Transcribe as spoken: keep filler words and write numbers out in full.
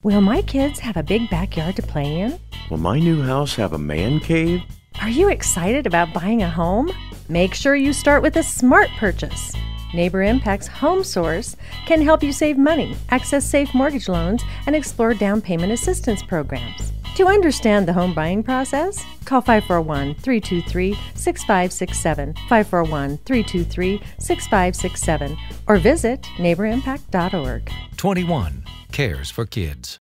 Will my kids have a big backyard to play in? Will my new house have a man cave? Are you excited about buying a home? Make sure you start with a smart purchase. Neighbor Impact's Home Source can help you save money, access safe mortgage loans, and explore down payment assistance programs. To understand the home buying process, call five four one, three two three, six five six seven, five four one, three two three, six five six seven, or visit neighbor impact dot org. twenty-one cares for kids.